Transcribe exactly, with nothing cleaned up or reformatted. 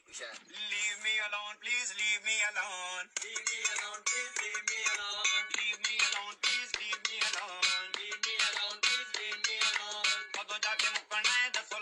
Leave me alone, please leave me alone. Leave me alone, please leave me alone. Leave me alone, please leave me alone. Leave me alone, please leave me alone. कदों जाके मुकना है दसो